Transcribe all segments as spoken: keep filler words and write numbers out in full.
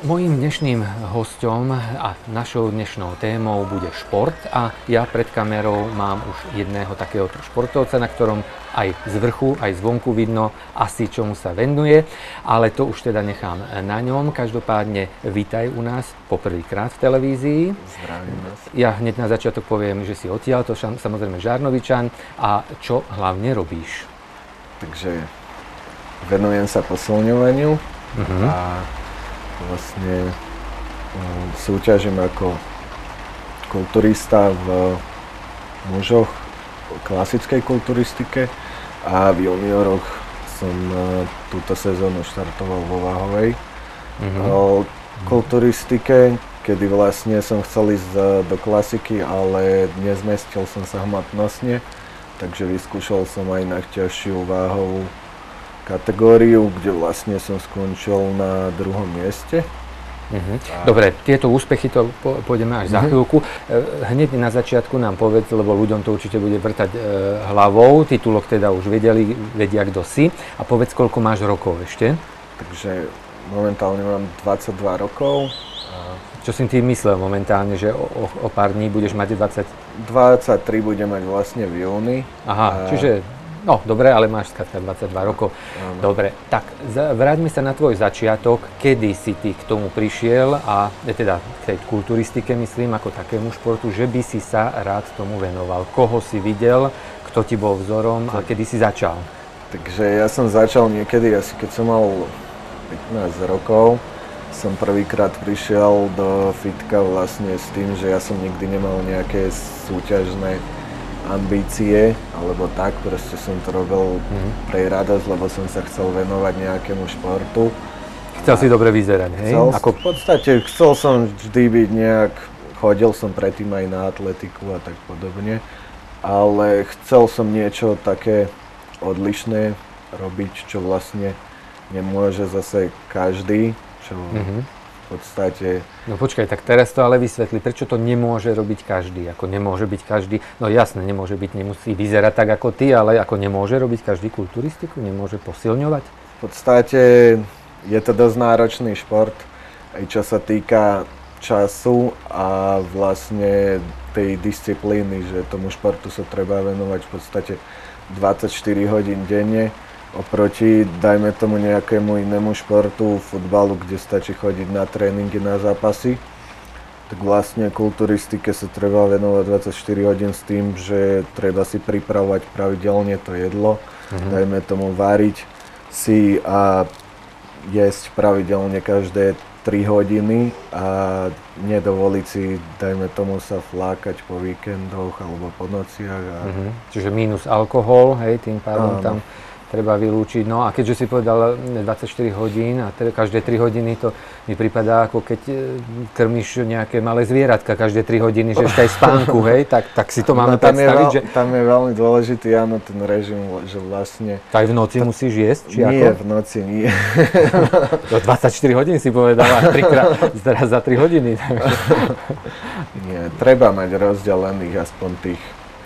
Mojím dnešným hosťom a našou dnešnou témou bude šport a ja pred kamerou mám už jedného takéhoto športovca, na ktorom aj z vrchu, aj zvonku vidno asi čomu sa venuje, ale to už teda nechám na ňom. Každopádne vítaj u nás poprvýkrát v televízii. Zdravím vás. Ja hneď na začiatok poviem, že si odtiaľ, to samozrejme Žarnovičan. A čo hlavne robíš? Takže venujem sa posilňovaniu Uh-huh. a vlastne um, súťažím ako kulturista v mužoch, v klasickej kulturistike a v junioroch som uh, túto sezónu štartoval vo váhovej Uh-huh. uh, kulturistike, kedy vlastne som chcel ísť uh, do klasiky, ale nezmestil som sa hmatnostne, takže vyskúšal som aj najťažšiu váhovú kategóriu, kde vlastne som skončil na druhom mieste. Uh-huh. Dobre, tieto úspechy to po, pôjdeme až uh-huh. za chvíľku. Hneď na začiatku nám povedz, lebo ľuďom to určite bude vrtať e, hlavou. Titulok teda už vedeli, vedia, kto si. A povedz, koľko máš rokov ešte? Takže momentálne mám dvadsaťdva rokov. A čo si tým myslel momentálne, že o, o, o pár dní budeš mať dvadsať? dvadsaťtri budem mať vlastne v júni. Aha, a čiže... No, dobre, ale máš skrátka dvadsaťdva rokov. Áno. Dobre, tak z, vráťme sa na tvoj začiatok. Kedy si ty k tomu prišiel a teda k tej kulturistike, myslím, ako takému športu, že by si sa rád tomu venoval? Koho si videl, kto ti bol vzorom a kedy si začal? Takže ja som začal niekedy, asi keď som mal pätnásť rokov, som prvýkrát prišiel do fitka vlastne s tým, že ja som nikdy nemal nejaké súťažné ambície, alebo tak, proste som to robil mm. pre radosť, lebo som sa chcel venovať nejakému športu. Chcel a si dobre vyzerať, hej? Chcel, Ako... V podstate chcel som vždy byť nejak, chodil som predtým aj na atletiku a tak podobne, ale chcel som niečo také odlišné robiť, čo vlastne nemôže zase každý, čo mm-hmm. v podstate... No počkaj, tak teraz to ale vysvetli, prečo to nemôže robiť každý, ako nemôže byť každý, no jasne, nemôže byť, nemusí vyzerať tak ako ty, ale ako nemôže robiť každý kulturistiku, nemôže posilňovať? V podstate je to dosť náročný šport, aj čo sa týka času a vlastne tej disciplíny, že tomu športu sa treba venovať v podstate dvadsaťštyri hodín denne. Oproti, dajme tomu nejakému inému športu, futbalu, kde stačí chodiť na tréningy, na zápasy, tak vlastne kulturistike sa treba venovať dvadsaťštyri hodín s tým, že treba si pripravovať pravidelne to jedlo, mm-hmm. dajme tomu variť si a jesť pravidelne každé tri hodiny a nedovoliť si, dajme tomu, sa flákať po víkendoch alebo po nociach. A... Mm-hmm. Čiže mínus alkohol, hej, tým pádom tam treba vylúčiť. No a keďže si povedal dvadsaťštyri hodín a teda každé tri hodiny, to mi pripadá, ako keď krmíš nejaké malé zvieratka každé tri hodiny, že ešte aj spánku, hej, tak, tak si to máme no, predstaviť, je, že... Tam je veľmi dôležitý, áno, ten režim, že vlastne... Aj v noci to... musíš jesť, či nie, ako? Nie, v noci nie. Do dvadsaťštyri hodín si povedala, trikrát, teraz za tri hodiny. Takže... Nie, treba mať rozdelených aspoň tých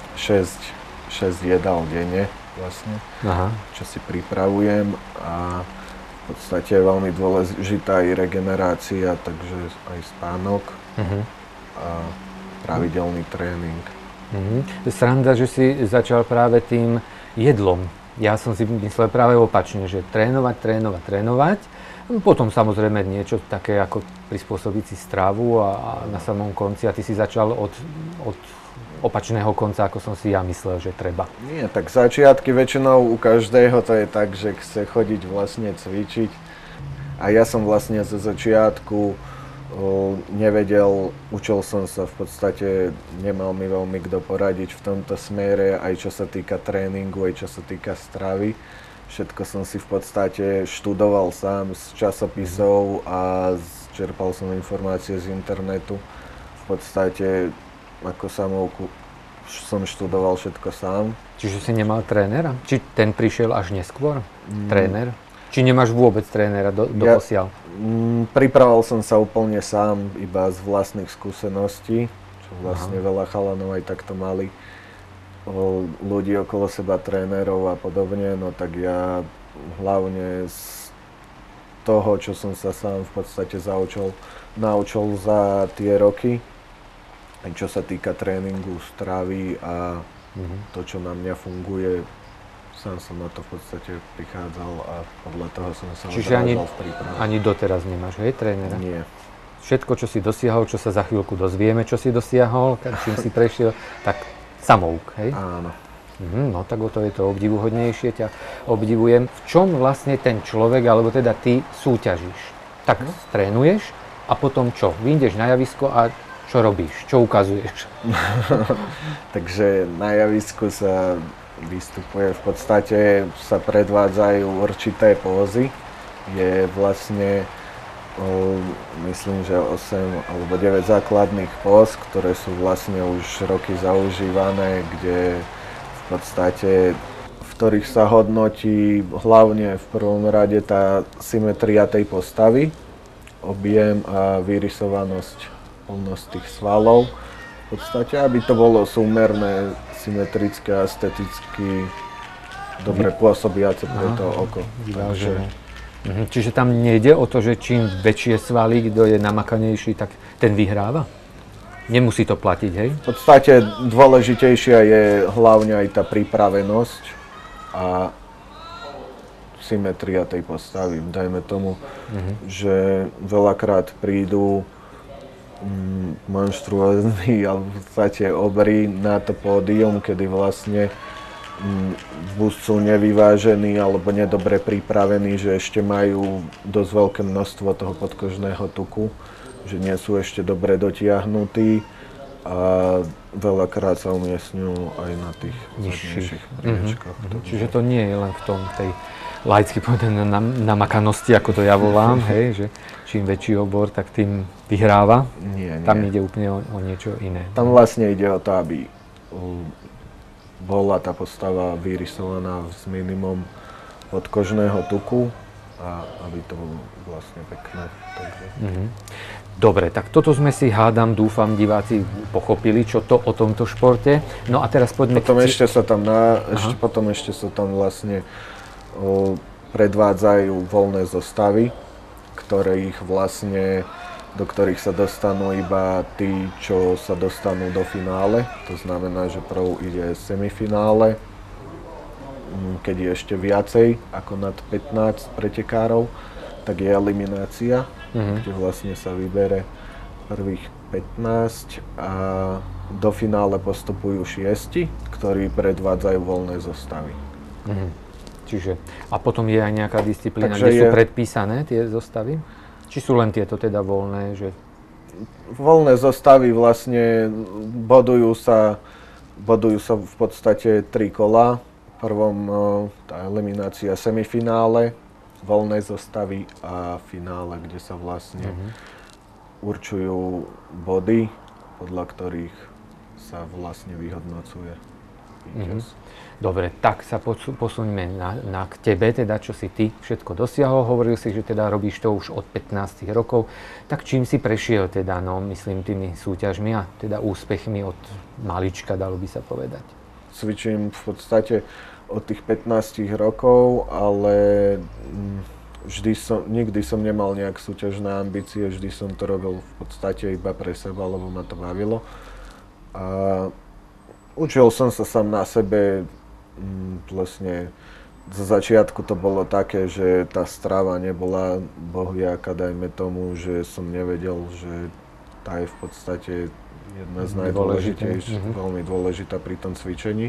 šesť jedál denne. Vlastne, Aha. čo si pripravujem a v podstate je veľmi dôležitá aj regenerácia, takže aj spánok uh-huh. a pravidelný tréning. Uh-huh. Sranda, že si začal práve tým jedlom. Ja som si myslel práve opačne, že trénovať, trénovať, trénovať. Potom samozrejme niečo také ako prispôsobiť si stravu a, a na samom konci a ty si začal od, od opačného konca, ako som si ja myslel, že treba. Nie, tak začiatky väčšinou u každého to je tak, že chce chodiť vlastne cvičiť. A ja som vlastne zo začiatku o, nevedel, učil som sa v podstate, nemal mi veľmi kto poradiť v tomto smere, aj čo sa týka tréningu, aj čo sa týka stravy. Všetko som si v podstate študoval sám z časopisov a čerpal som informácie z internetu. V podstate ako samovku som študoval všetko sám. Čiže si nemal trénera? Či ten prišiel až neskôr? Mm. Tréner? Či nemáš vôbec trénera do, do ja, posiaľ? Mm, pripravoval som sa úplne sám, iba z vlastných skúseností, čo vlastne Aha. veľa chalanov aj takto mali. O, ľudí okolo seba, trénerov a podobne, no tak ja hlavne z toho, čo som sa sám v podstate zaučil, naučil za tie roky, aj čo sa týka tréningu, stravy a mm-hmm. to, čo na mňa funguje, sám som na to v podstate prichádzal a podľa toho som sa odrážal v príprave. Ani doteraz nemáš, hej, trénera? Nie. Všetko, čo si dosiahol, čo sa za chvíľku dozvieme, čo si dosiahol, čím si prešiel, tak samouk, hej? Áno. Mhm, no tak o to je to obdivuhodnejšie, ťa obdivujem. V čom vlastne ten človek, alebo teda ty súťažíš? Tak hm? trénuješ a potom čo? Vyjdeš na javisko a čo robíš? Čo ukazuješ? Takže na javisku sa vystupuje, v podstate sa predvádzajú určité pózy. Je vlastne, o, myslím, že osem alebo deväť základných póz, ktoré sú vlastne už roky zaužívané, kde v podstate, v ktorých sa hodnotí hlavne v prvom rade tá symetria tej postavy, objem a vyrysovanosť, plnosť tých svalov. V podstate, aby to bolo súmerné, symetrické a esteticky dobre pôsobiace pre to oko. Takže... Mhm. Čiže tam nejde o to, že čím väčšie svaly, kto je namakanejší, tak ten vyhráva? Nemusí to platiť, hej? V podstate dôležitejšia je hlavne aj tá pripravenosť a symetria tej postavy. Dajme tomu, mhm. že veľakrát prídu monštruózny alebo v podstate obry na to pódium, kedy vlastne buď sú nevyvážení alebo nedobre pripravení, že ešte majú dosť veľké množstvo toho podkožného tuku, že nie sú ešte dobre dotiahnutí a veľakrát sa umiestňujú aj na tých zadnejších priečkách. Mm-hmm. Čiže to nie je len v tom tej laicky povedané namakanosti, ako to ja volám, hej, že čím väčší obor, tak tým vyhráva. Nie, nie. Tam ide úplne o, o niečo iné. Tam vlastne ide o to, aby bola tá postava vyrysovaná s minimum podkožného tuku a aby to bolo vlastne pekné. Takže... Mm-hmm. Dobre, tak toto sme si, hádam, dúfam, diváci pochopili, čo to o tomto športe. No a teraz poďme... Potom ešte sa tam, na, ešte, potom ešte sa tam vlastne o, predvádzajú voľné zostavy, ktoré ich vlastne, do ktorých sa dostanú iba tí, čo sa dostanú do finále. To znamená, že prv ide semifinále, keď je ešte viacej ako nad pätnásť pretekárov, tak je eliminácia, mm-hmm. kde vlastne sa vybere prvých pätnásť a do finále postupujú šiesti, ktorí predvádzajú voľné zostavy. Mm-hmm. Čiže, a potom je aj nejaká disciplína, Takže kde je... sú predpísané tie zostavy? Či sú len tieto teda voľné? Že... Voľné zostavy vlastne bodujú sa, bodujú sa v podstate tri kola. V prvom tá eliminácia semifinále, voľné zostavy a finále, kde sa vlastne mm-hmm. určujú body, podľa ktorých sa vlastne vyhodnocuje víťaz. Mm-hmm. Dobre, tak sa posuňme na, na k tebe, teda čo si ty všetko dosiahol. Hovoril si, že teda robíš to už od pätnásť rokov. Tak čím si prešiel teda, no myslím tými súťažmi a teda úspechmi od malička, dalo by sa povedať? Cvičím v podstate od tých pätnásť rokov, ale vždy som, nikdy som nemal nejak súťažné ambície, vždy som to robil v podstate iba pre seba, lebo ma to bavilo. A učil som sa sám na sebe. Vlastne zo začiatku to bolo také, že tá strava nebola bohviaká, dajme tomu, že som nevedel, že tá je v podstate jedna z najdôležitejších, mm-hmm. veľmi dôležitá pri tom cvičení.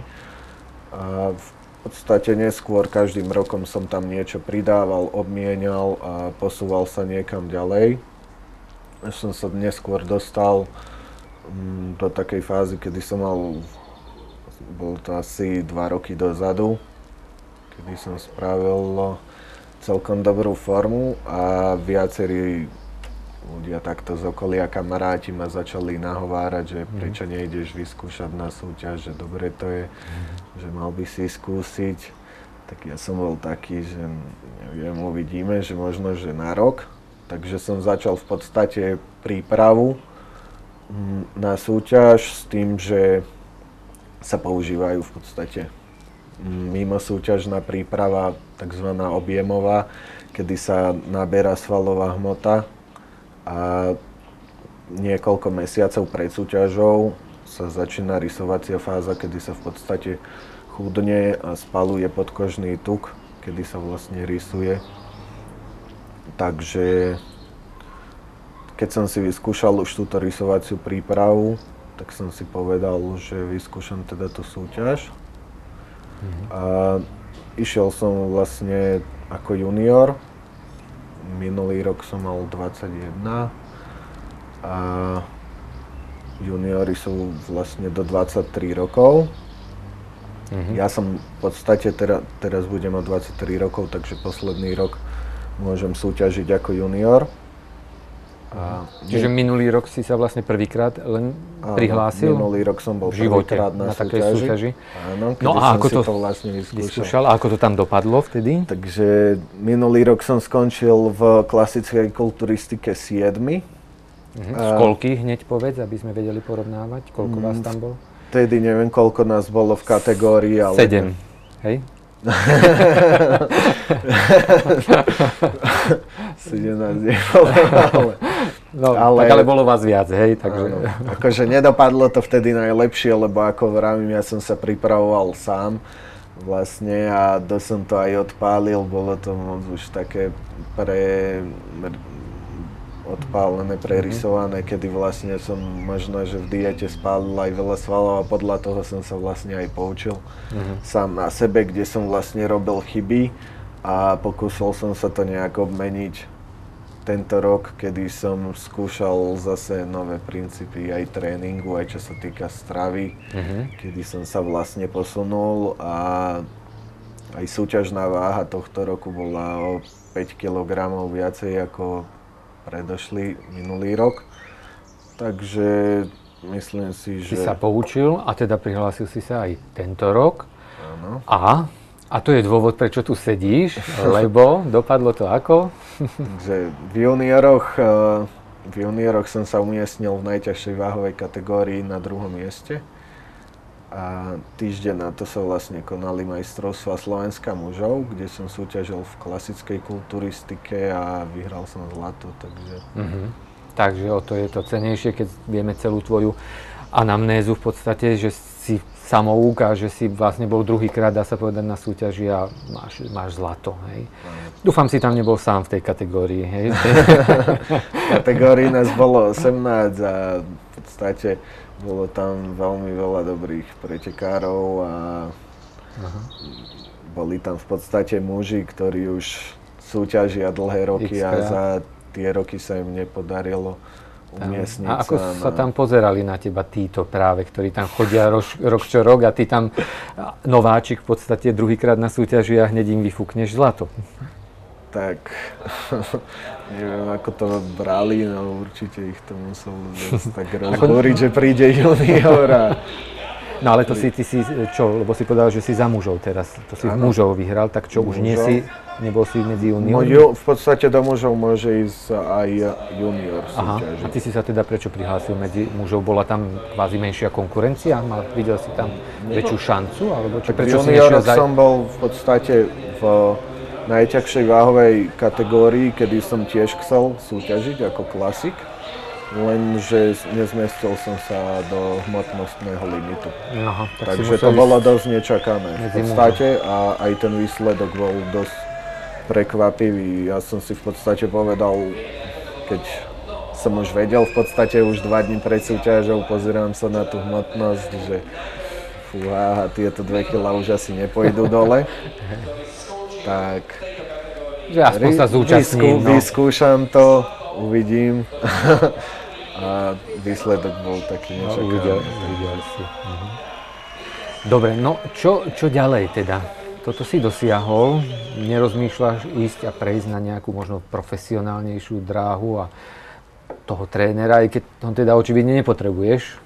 A v podstate neskôr každým rokom som tam niečo pridával, obmienial a posúval sa niekam ďalej. Až som sa neskôr dostal mm, do takej fázy, kedy som mal, bolo to asi dva roky dozadu, kedy som spravil celkom dobrú formu a viacerí ľudia takto z okolia, kamaráti ma začali nahovárať, že prečo nejdeš vyskúšať na súťaž, že dobre to je, že mal by si skúsiť. Tak ja som bol taký, že neviem, uvidíme, že možno, že na rok. Takže som začal v podstate prípravu na súťaž s tým, že sa používajú v podstate mimo súťažná príprava, takzvaná objemová, kedy sa naberá svalová hmota a niekoľko mesiacov pred súťažou sa začína rysovacia fáza, kedy sa v podstate chudne a spaluje podkožný tuk, kedy sa vlastne rysuje. Takže keď som si vyskúšal už túto rysovaciu prípravu, tak som si povedal, že vyskúšam teda tú súťaž. Mm-hmm. A išiel som vlastne ako junior. Minulý rok som mal dvadsaťjeden a juniori sú vlastne do dvadsaťtri rokov. Mm-hmm. Ja som v podstate tera, teraz budem mať dvadsaťtri rokov, takže posledný rok môžem súťažiť ako junior. A Čiže minulý rok si sa vlastne prvýkrát len áno, prihlásil? Minulý rok som bol v živote prvýkrát na, na takej súťaži. súťaži. Áno, kedy no a som ako si to, to vlastne vyskúšal. vyskúšal. A ako to tam dopadlo vtedy? Takže minulý rok som skončil v klasickej kulturistike siedmy. Mhm. Z koľkých hneď povedz, aby sme vedeli porovnávať, koľko vás tam bolo? Vtedy neviem, koľko nás bolo v kategórii, ale... Sedem, hej? sedemnásť nebolo, ale... No, ale... Tak ale bolo vás viac, hej? Takže... Áno, akože nedopadlo to vtedy najlepšie, lebo ako vravím, ja som sa pripravoval sám vlastne a dosť som to aj odpálil, bolo to moc už také pre... odpálené, prerysované, kedy vlastne som možno, že v diete spálil aj veľa svalov a podľa toho som sa vlastne aj poučil uh-huh. sám na sebe, kde som vlastne robil chyby a pokúsil som sa to nejak obmeniť tento rok, kedy som skúšal zase nové princípy aj tréningu, aj čo sa týka stravy, uh-huh. kedy som sa vlastne posunul a aj súťažná váha tohto roku bola o päť kilogramov viacej ako predošli minulý rok, takže myslím si, že... Si sa poučil a teda prihlásil si sa aj tento rok. Áno. A, a to je dôvod, prečo tu sedíš, lebo dopadlo to ako? Takže v junioroch, v junioroch som sa umiestnil v najťažšej váhovej kategórii na druhom mieste. A týždeň na to sa vlastne konali majstrovstvá Slovenska mužov, kde som súťažil v klasickej kulturistike a vyhral som zlato, takže... Mm-hmm. Takže o to je to cenejšie, keď vieme celú tvoju anamnézu v podstate, že si samouk a že si vlastne bol druhýkrát, dá sa povedať, na súťaži a máš, máš zlato, hej. Mm. Dúfam, si tam nebol sám v tej kategórii, hej. V kategórii nás bolo osemnásť a v podstate bolo tam veľmi veľa dobrých pretekárov a aha. boli tam v podstate muži, ktorí už súťažia dlhé roky X-krát. A za tie roky sa im nepodarilo umiestniť sa. A ako na... sa tam pozerali na teba títo práve, ktorí tam chodia rož, rok čo rok a ty tam nováčik v podstate druhýkrát na súťaži a hneď im vyfúkneš zlato? Tak, neviem, ako to brali, no určite ich to muselo tak rozboriť, že príde junior a... No ale to si, ty si, čo, lebo si povedal, že si za mužov teraz, to si ano. mužov vyhral, tak čo, mužov. Už nie si, nebol si medzi juniormi? No, v podstate do mužov môže ísť aj junior súťaži. Aha, a ty si sa teda prečo prihlásil medzi mužov? Bola tam kvázi menšia konkurencia? Mal, videl si tam väčšiu šancu? Alebo čo, prečo si nešiel za... som bol v podstate v najťažšej váhovej kategórii, kedy som tiež chcel súťažiť ako klasik, lenže nezmestil som sa do hmotnostného limitu. Aha, tak Takže to bolo dosť nečakané v podstate a aj ten výsledok bol dosť prekvapivý. Ja som si v podstate povedal, keď som už vedel, v podstate už dva dni pred súťažou pozerám sa na tú hmotnosť, že fúha, tieto dve kilá už asi nepôjdu dole. Tak že aspoň sa zúčastním, vyskú, no. vyskúšam to, uvidím a výsledok bol taký nečakaný. No, uvidel, uvidel si. Mhm. Dobre, no čo, čo ďalej teda? Toto si dosiahol, nerozmýšľaš ísť a prejsť na nejakú možno profesionálnejšiu dráhu a toho trénera, aj keď ho teda očividne nepotrebuješ?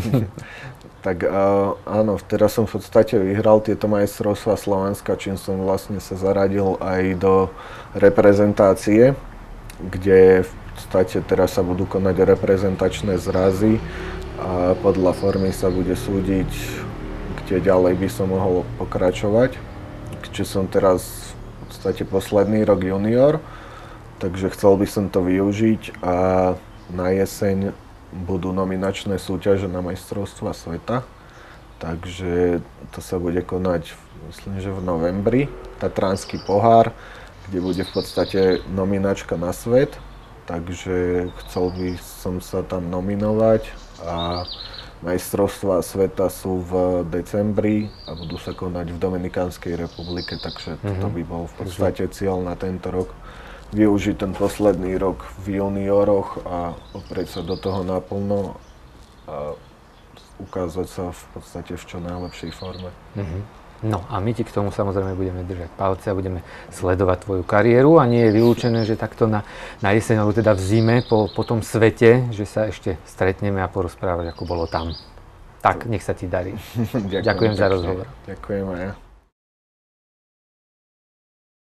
Tak uh, áno, teraz som v podstate vyhral tieto majstrovstvá Slovenska, čím som vlastne sa zaradil aj do reprezentácie, kde v podstate teraz sa budú konať reprezentačné zrazy a podľa formy sa bude súdiť, kde ďalej by som mohol pokračovať. Čiže som teraz v podstate posledný rok junior, takže chcel by som to využiť a na jeseň budú nominačné súťaže na majstrovstvá sveta. Takže to sa bude konať, myslím, že v novembri, Tatranský pohár, kde bude v podstate nominačka na svet. Takže chcel by som sa tam nominovať a majstrovstvá sveta sú v decembri a budú sa konať v Dominikánskej republike, takže mm-hmm. toto by bol v podstate cieľ na tento rok. Využiť ten posledný rok v junioroch a oprieť sa do toho naplno a ukázať sa v podstate v čo najlepšej forme. Mm-hmm. No a my ti k tomu samozrejme budeme držať palce a budeme sledovať tvoju kariéru a nie je vylúčené, že takto na, na jeseň, alebo teda v zime po, po tom svete, že sa ešte stretneme a porozprávať, ako bolo tam. Tak, nech sa ti darí. Ďakujem, Ďakujem za rozhovor. Ďakujem aj ja.